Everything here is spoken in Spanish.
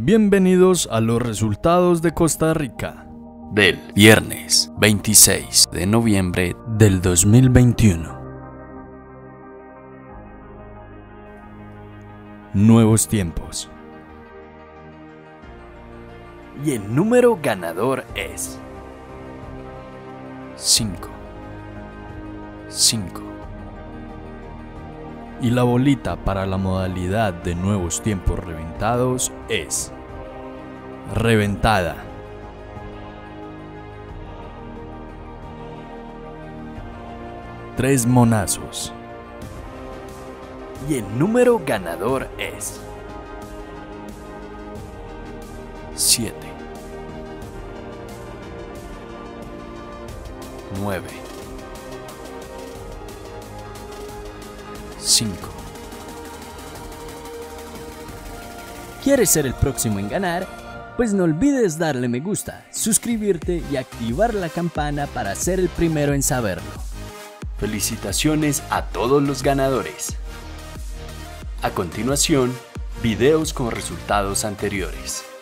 Bienvenidos a los resultados de Costa Rica del viernes 26 de noviembre del 2021. Nuevos tiempos. Y el número ganador es 5. Y la bolita para la modalidad de nuevos tiempos reventados es reventada. Tres monazos. Y el número ganador es 7, 9, 5. ¿Quieres ser el próximo en ganar? Pues no olvides darle me gusta, suscribirte y activar la campana para ser el primero en saberlo. Felicitaciones a todos los ganadores. A continuación, videos con resultados anteriores.